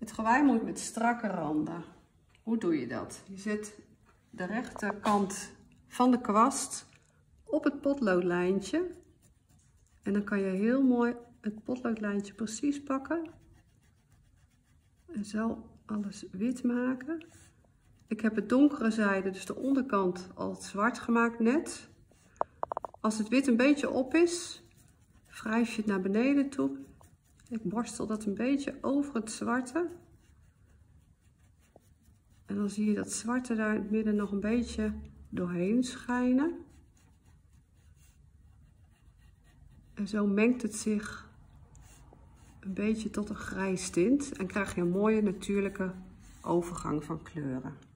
Het gewei moet met strakke randen. Hoe doe je dat? Je zet de rechterkant van de kwast op het potloodlijntje. En dan kan je heel mooi het potloodlijntje precies pakken. En zo alles wit maken. Ik heb het donkere zijde, dus de onderkant, al zwart gemaakt net. Als het wit een beetje op is, wrijf je het naar beneden toe. Ik borstel dat een beetje over het zwarte. En dan zie je dat zwarte daar in het midden nog een beetje doorheen schijnen. En zo mengt het zich een beetje tot een grijs tint en krijg je een mooie natuurlijke overgang van kleuren.